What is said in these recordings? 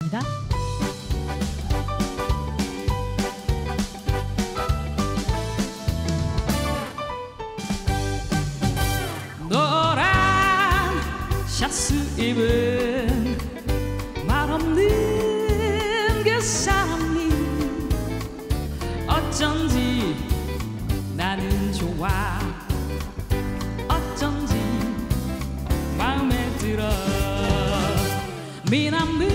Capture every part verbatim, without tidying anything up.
부탁드리겠습니다. 노란 샤츠 입은 말없는 그 사람이 어쩐지 나는 좋아. 어쩐지 마음에 들어. 미남은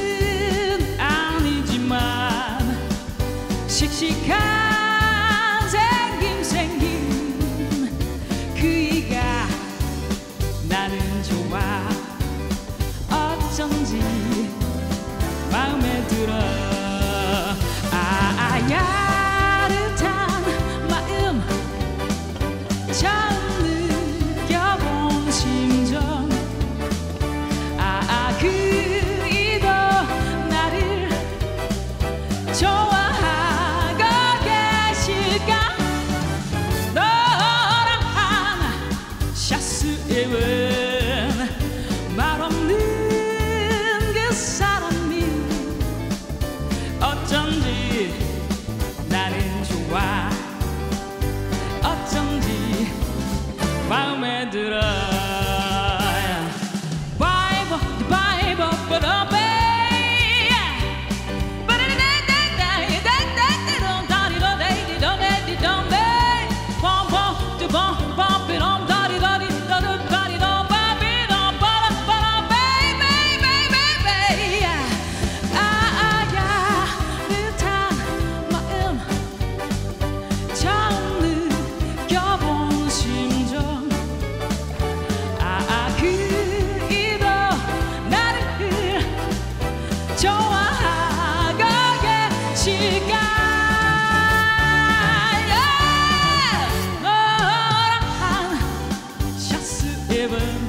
아니지만 씩씩한 생김 생긴 그이가 나는 좋아. 어쩐지 마음에 들어. 아, 야릇한 마음 처음 느껴본 심정. 아, 그이도 나를 좋아하고 계실까. 노란 샤츠 입은 말없는 그 사람이 어쩐지 나는 좋아. 어쩐지 마음에 들어. 바이버 바이버 바이버 좋아하고 계실까. 노란 샤츠 입은